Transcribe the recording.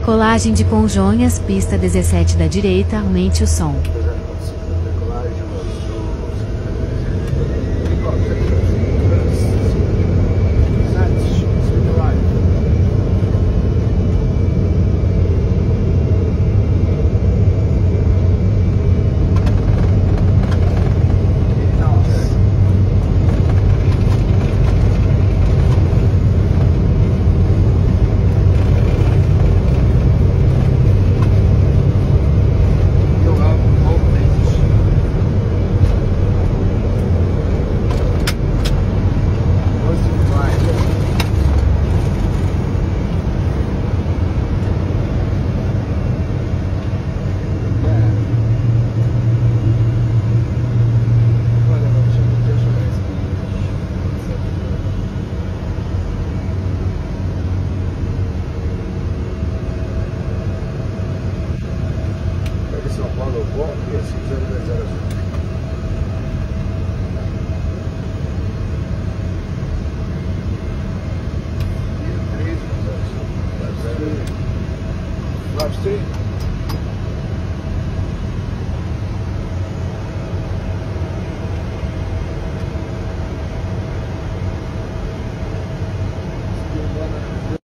Colagem de Congonhas, pista 17 da direita, aumente o som. São Paulo, e assim 0. Love Street.